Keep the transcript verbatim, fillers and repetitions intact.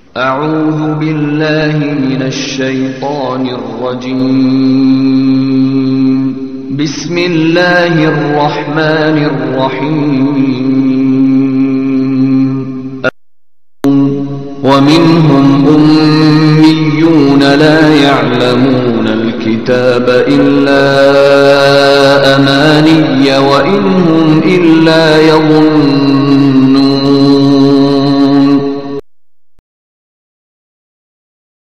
أعوذ بالله من الشيطان الرجيم. بسم الله الرحمن الرحيم. ومنهم أميون لا يعلمون الكتاب إلا أماني وإن هم إلا يظنون